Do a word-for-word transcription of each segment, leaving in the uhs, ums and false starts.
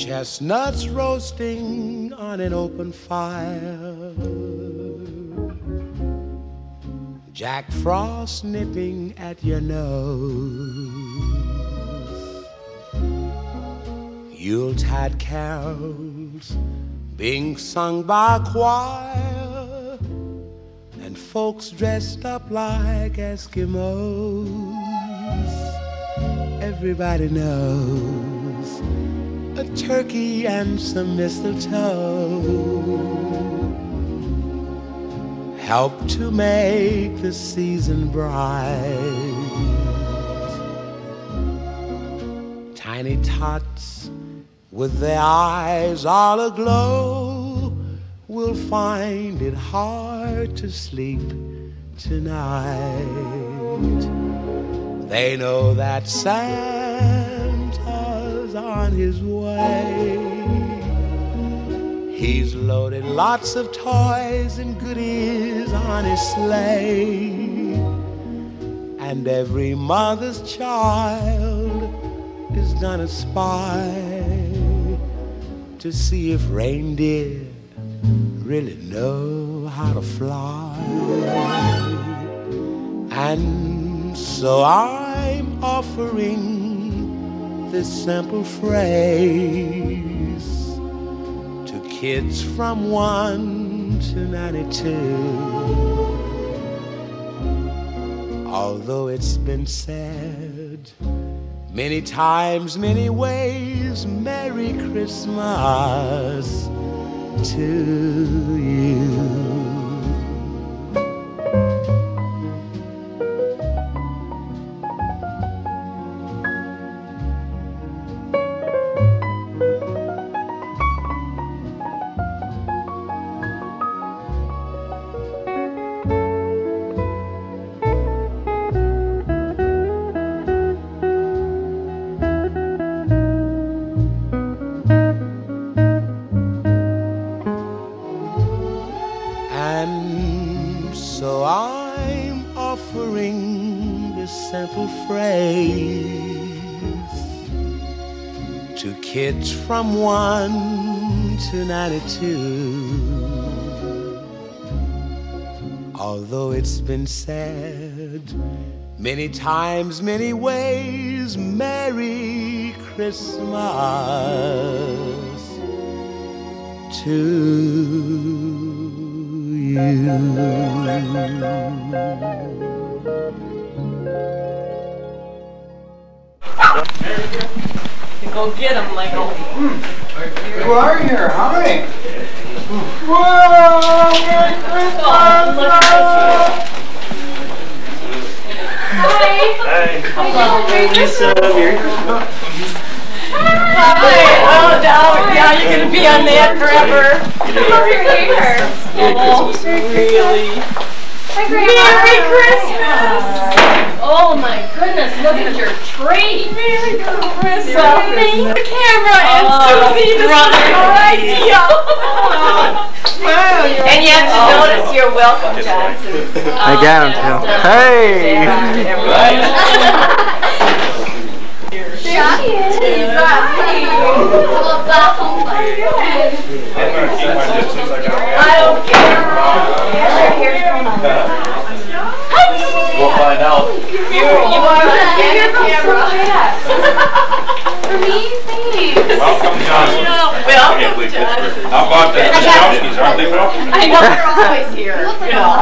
Chestnuts roasting on an open fire, Jack Frost nipping at your nose, Yuletide carols being sung by a choir, and folks dressed up like Eskimos. Everybody knows a turkey and some mistletoe help to make the season bright. Tiny tots with their eyes all aglow will find it hard to sleep tonight. They know that Santa's on his way. He's loaded lots of toys and goodies on his sleigh, and every mother's child is gonna spy to see if reindeer really know how to fly. And so I'm offering this simple phrase to kids from one to ninety-two. Although it's been said many times, many ways, Merry Christmas to you. And so I'm offering this simple phrase to kids from one to ninety-two. Although it's been said many times, many ways, Merry Christmas to you. Go get him, Michael. Who are you? Hi. Whoa! Merry Christmas! Oh, look at Hi. Hi. Hello, Lisa. Merry Christmas. Hi. Oh, now, yeah, you're going to be on that forever. I love your hair. Oh, really? Hi, Grandma. Merry Christmas. Oh my goodness, look at your tree. Merry Christmas. Merry The camera and Oh, Susie, this is your idea. Wow, you're And you have to notice you're welcome, Johnson. I got him too. Hey! She is. I don't care. Yes, your hair's going on. We'll find out. You, you want to get your camera? For me, thanks. Welcome, Johnson. Welcome, Johnson. How about the Jowskis? Aren't they welcome? I know they're always here. You know.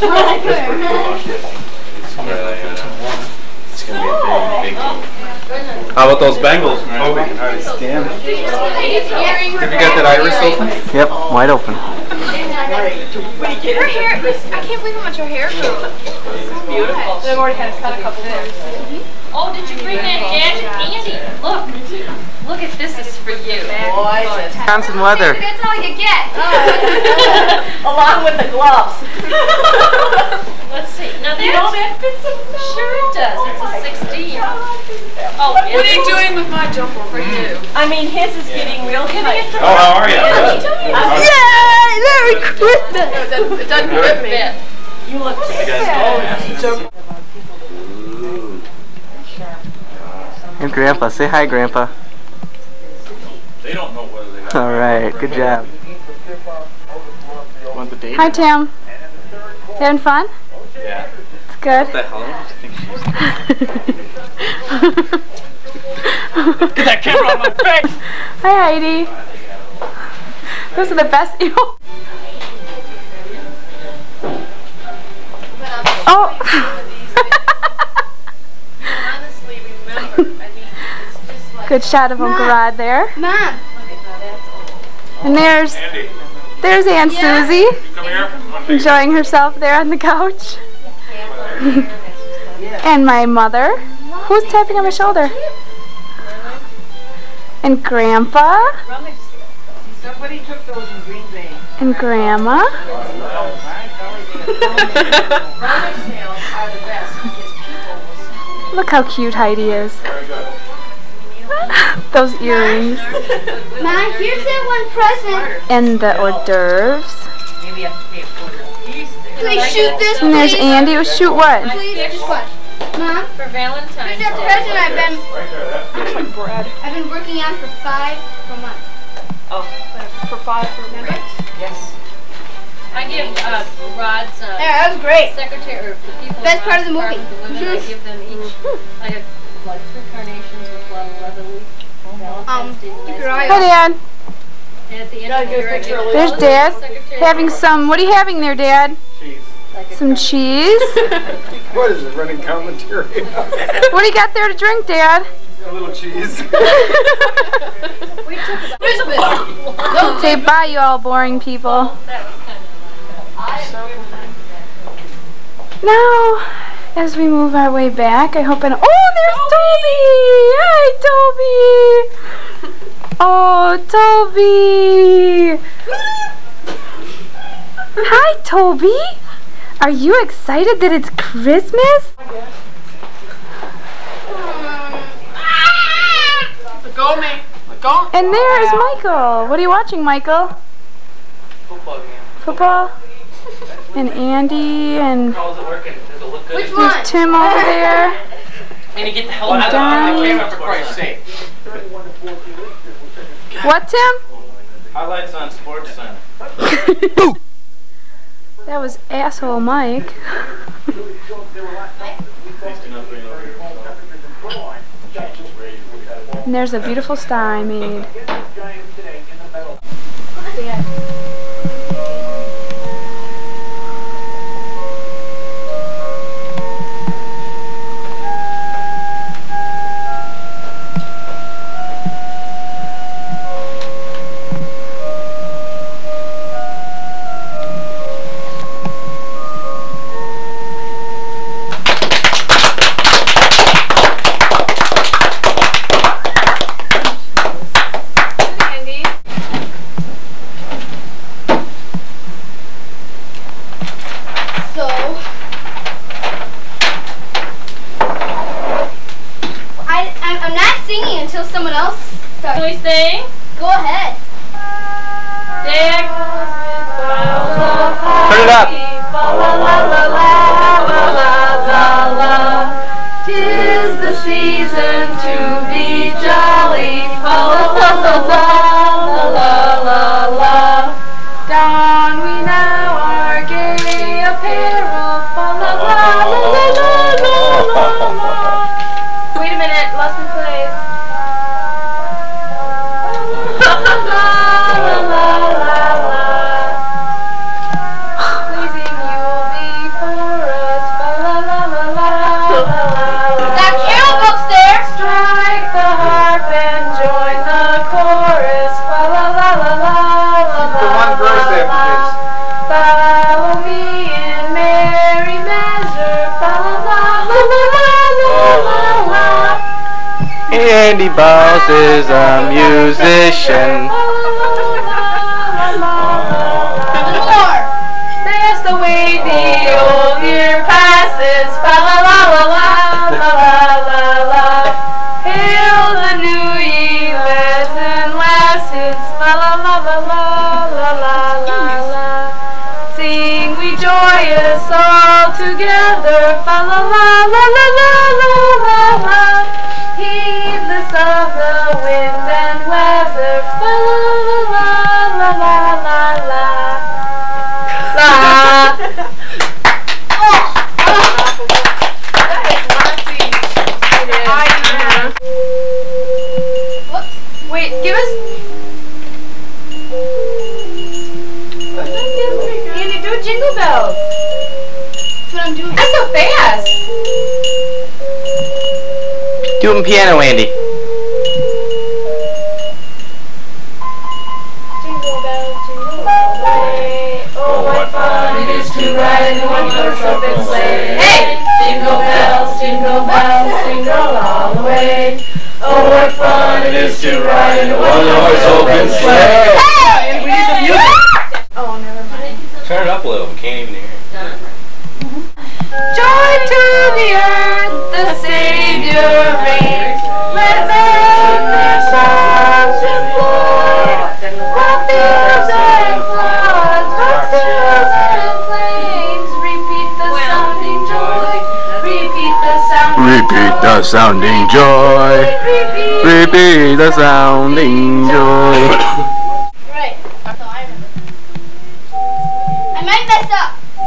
It's going to be a big, big Oh, goodness. How about those Bengals, man? Oh, I stand. Have you Have you got that iris open? Yep, wide open. Her hair, I can't believe how much her hair grew. It's beautiful. I've already had to cut a couple there. Oh, did you bring that gadget? Andy, look. Look at this, this is for you. Boy, just Wisconsin weather. That's all you get. along with the gloves. Let's see. Now You know that that fits so sure it does. It's a sixteen. Oh, What are you doing with my jumper for you? I mean, his is getting real tight. Oh, how are you? Yay! Merry Christmas! It doesn't fit me. You look Ooh. And Grandpa, say hi, Grandpa. Say They don't know whether they got All right, good job. Want the date? Hi, Tim. You having fun? Yeah. It's good. What the hell? I think she's... Get that camera on my face! Hi, Heidi. Those are the best. Oh. Good shot of Uncle Rod there. Mom. And there's Andy, there's Aunt Susie you come here. I want to enjoying herself there on the couch. And my mother, who's tapping on my shoulder. And Grandpa. Somebody took those in Green Bay. And Grandma. Rummage sales are the best because people will Look how cute Heidi is. Those earrings. Mom, here's that one present. And the hors d'oeuvres. maybe have to pay a quarter. Please shoot this, And there's please. Andy. Oh, shoot what? Please, just watch. Mom, For Valentine's here's that Day. present I've been Right there, that's Looks like bread. I've been working on for five for months. For five for Remember? Yes. I give uh, Rod's uh, Yeah, that was great. secretary, or the people in Best part of Rod's the movie. department, the women, I give them each like a, like three carnations with love, leather leaf. Um, keep your eye Hi, on. Dad. And at the end of the year, I give them There's all Dad. the secretary Having some. What are you having there, Dad? like a Some cheese. What is it, running commentary? What do you got there to drink, Dad? A little cheese. We took about Here's a bit. Say bye, you all boring people. that was kind of Now, as we move our way back, I hope and oh, there's Toby! Hi, Toby! Oh, Toby! Hi, Toby! Are you excited that it's Christmas? Let go of me. Let go. And there is Michael. What are you watching, Michael? Football game. Football? And Andy, and How's it working? Does it look good? Which one? there's Tim over there. And you get the hell out of the camera, for Christ's sake. What, Tim? Highlights on Sports Center. That was asshole Mike. And there's a beautiful star I made. So, I, I'm, I'm not singing until someone else starts. Can we sing? Go ahead. Dick. Turn it up. Tis the season to be jolly. Fa la la la la la la la. Don we now our gay apparel. Fa la la la la la la la. Wait a minute, lost my place. La la la la la la. Pleasing you'll be for us. Fa la la la la la la. That Carol goes there. Strike the harp and join the chorus. Fa la la la la la. The one verse after this. Follow me in merry measure. Fa la la la la la la la. Andy Bowles is a musician. More. That's the way the old year passes. Fa la la la la la la la la. Hail the new year, lads and lasses. Fa la la la la la la la la. Sing we joyous all together. Fa la la la la la la la la. Heedless of the wind and weather. together. La la la la la la la. That is Moxie. What? Wait, give us. Andy, do Jingle Bells. That's what I'm doing. That's so fast. Do it in piano, Andy. Jingle bells, jingle all the way. Oh, what fun it is to ride in a one-horse open sleigh. Hey! Jingle bells, jingle bells, jingle all the way. Oh, what fun it is to ride in a one-horse open sleigh. Hey! We need some music. Oh, never mind. Turn it up a little. We can't even hear it. Joy to the earth, the Savior reigns. Let men their songs employ. What fields and floods, what hills and plains. Repeat the sounding joy. Repeat the sounding Repeat the sounding joy. Repeat. Repeat the sounding joy. Right. So I remember. I might mess up.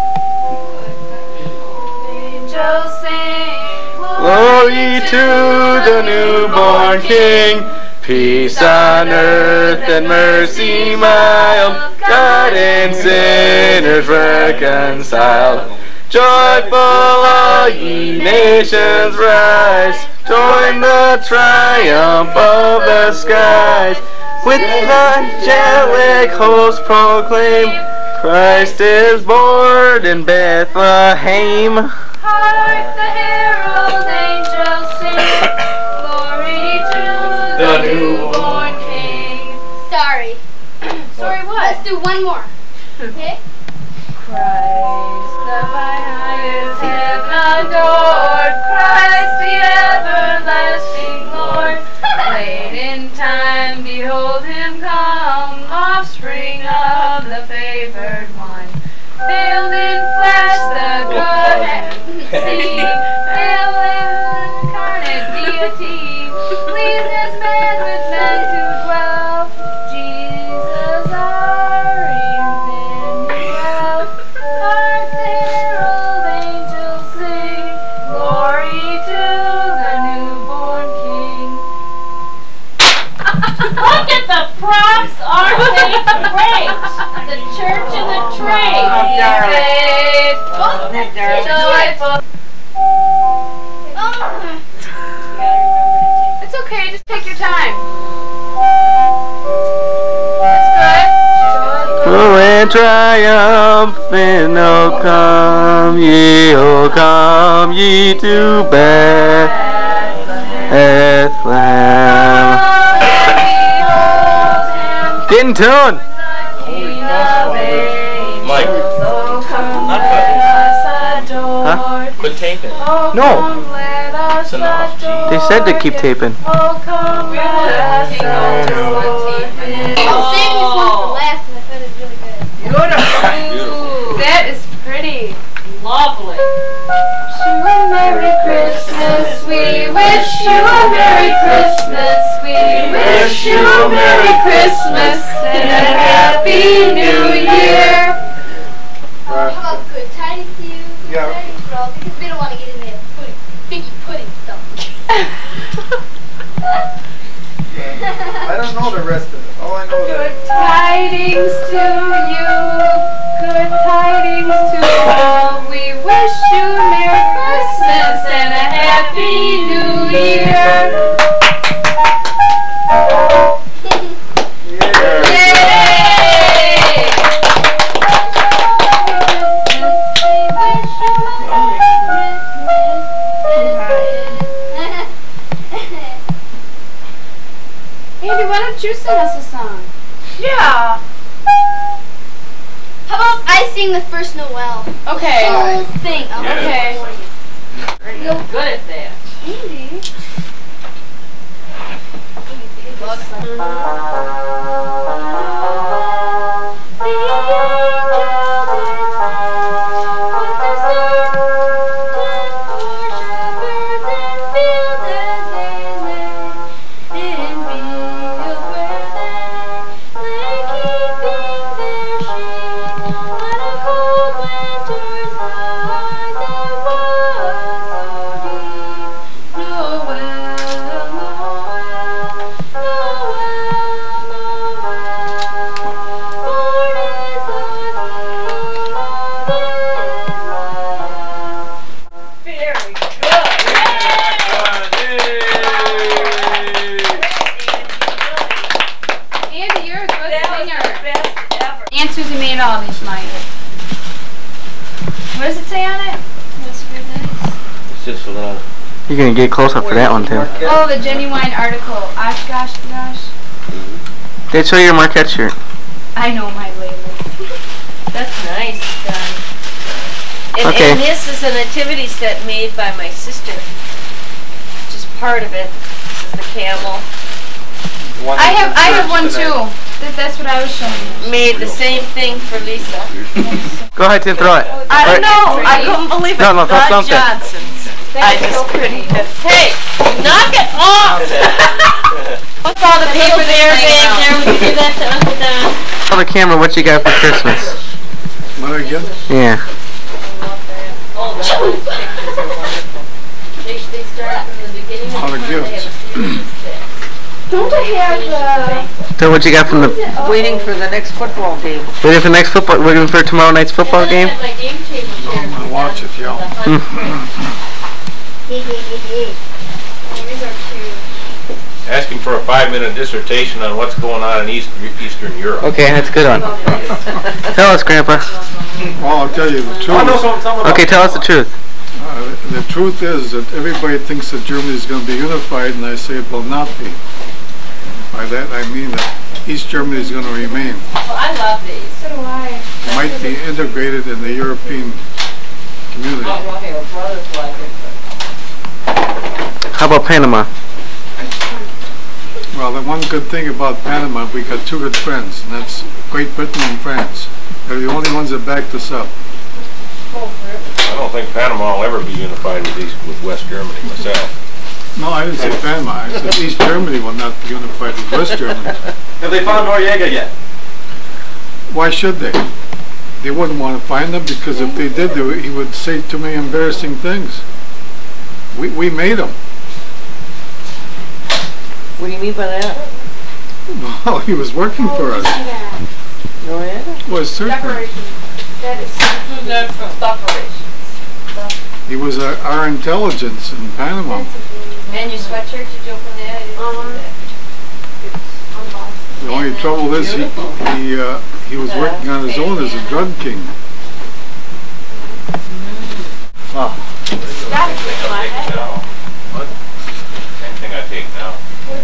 Angels sing. Glory to the newborn King. Peace on earth and mercy mild. God and sinners reconciled. Joyful all ye nations rise. Join the triumph of the skies. With angelic hosts proclaim, Christ is born in Bethlehem. Hark the herald angels sing. Glory to the newborn King. Sorry. Sorry, what? Let's do one more. Okay? Christ the highest heaven adored, Christ the everlasting Lord. Late in time, behold him come, offspring of the favored one. Veiled in flesh, the good and see, veiled incarnate deity, pleased as man with men to dwell. Jesus our Emmanuel. Hark the herald angels sing, glory to the newborn King. Look at the props, aren't they great? The church and the train. Faithful, joyful. Oh. It's okay, just take your time. That's good. Oh, and triumphant, oh come ye, oh come ye to Bethlehem. Get in tune. Mike. Huh? Quit taping. No. It's enough. Geez. They said to keep taping. Oh, come let us adore. I'm saving this one for last and I thought it was really good. Beautiful. That is pretty. Lovely. Wish you a Merry Christmas. We wish you a Merry Christmas. We wish you a Merry Christmas and a Happy New Year. How about good tidings to you? Good Yeah. tidings for all, because we don't want to get into pudding, figgy pudding stuff. I don't know the rest of it. All I know is Good that tidings to you. Good tidings to all. We wish you a Merry Christmas and a Happy New Year. Yay! Andy, why don't you sing us a song? Yeah. How about I sing the first Noel? Okay. Whole thing. Okay. You're good at that. Andy. What does it say on it? That's very nice. It's just a little. You're gonna get close up for that one too. Oh, the genuine article. Oshkosh gosh. They show your Marquette shirt. I know my label. That's nice done. And, Okay. and this is a nativity set made by my sister. Just part of it. This is the camel. I have I have one too. That, that's what I was showing you. Made the same thing for Lisa. Go ahead, Tim, throw it. I don't Right. know. I couldn't believe it. No, no, throw Don something. Johnson's. I just couldn't. Hey, knock it off! What's all the paper there, babe? There, we can give that to Uncle Don. Tell the camera what you got for Christmas. What again? Yeah. Oh, the pictures are wonderful. They, they start from the beginning All the of the month. They have a series of six. Don't I have Tell what you got from the. Waiting for the next football game. Waiting for next football. Waiting for tomorrow night's football And then game. I had my game table chair I'm gonna watch it, yo. with the hunt. Here's our two. Asking for a five-minute dissertation on what's going on in East, Eastern Europe. Okay, that's a good one. Tell us, Grandpa. Well, I'll tell you the truth. Okay, tell us the truth. Uh, the truth is that everybody thinks that Germany is going to be unified, and I say it will not be. By that I mean that East Germany is going to remain. Well, I love these. So do I. It might be integrated in the European community. How about Panama? Well, the one good thing about Panama, we got two good friends, and that's Great Britain and France. They're the only ones that backed us up. I don't think Panama will ever be unified with East, with West Germany myself. No, I didn't say Panama. I said East Germany will not be unified with West Germany. Have they found Noriega yet? Why should they? They wouldn't want to find them, because if they did, they would- he would say too many embarrassing things. We, we made them. What do you mean by that? Well, he was working for us. Noriega? Was certainly. That is He was our, our intelligence in Panama. And your sweatshirt, did you open that? I didn't see that. The only trouble is he he uh, he was working on his own as a drug king. Same thing I take now.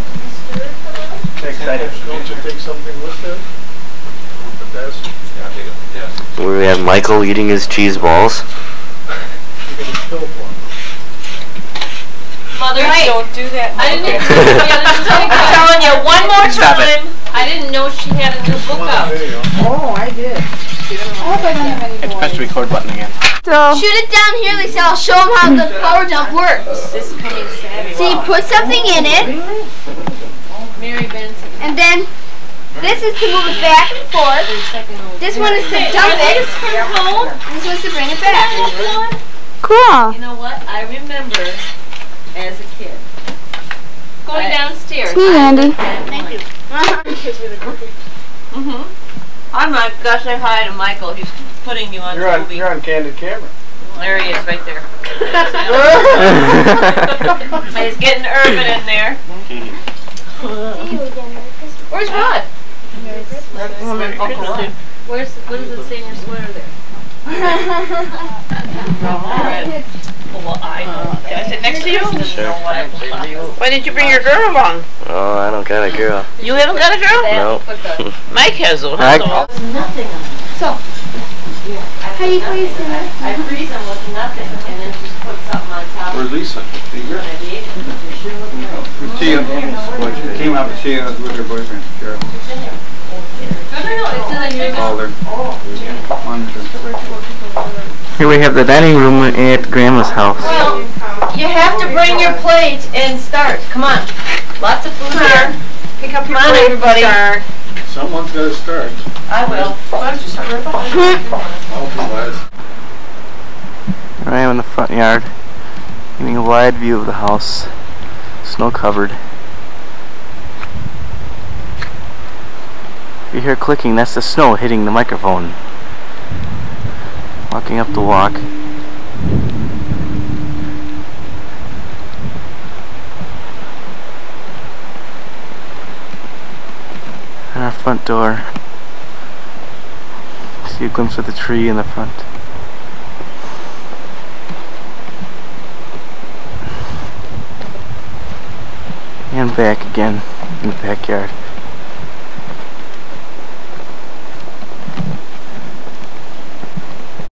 Don't you take something with there? The desk? Yeah, I take it, yes. We have Michael eating his cheese balls. You get a pill for him. Mothers, Right. don't do that. I didn't- I'm telling you one more Stop it. time. I didn't know she had a new book out. There you go. Oh, I did. I hope I don't have any boys. Press the record button again. So, Shoot it down here, Lisa. I'll show them how the power jump works. This coming Saturday. So you put something in it, Mary Benson. and then this is to move it back and forth. This one is to dump it. And this one's to bring it back. cool. You know what? I remember as a kid going downstairs. See, Andy. Thank you. Mm-hmm. I'm not gonna say hi to Michael. He's putting you on You're on, movie. you're on candid camera. There he is, right there. He's getting urban in there. Where's Rod? Where's what does it say in your sweater there? Well, I know. Can I sit next to you? Sure. Why didn't you bring your girl along? Oh, I don't got a girl. You haven't got a girl? No. Mike has though. I- Nothing on it. So, how do you please do that? I freeze them with nothing and then just put something on top. Where's Lisa? She came out, she was with her boyfriend, Carol. No, no, no, it's in the Called her. Here we have the dining room at Grandma's house. Well, you have to bring your plate and start. Come on. Lots of food here. Pick up Come your on, plate. everybody. Someone's got to start. I will. I'll provide. I am in the front yard, getting a wide view of the house, snow covered. If you hear clicking, that's the snow hitting the microphone. Walking up the walk. And our front door. See a glimpse of the tree in the front. back again in the backyard.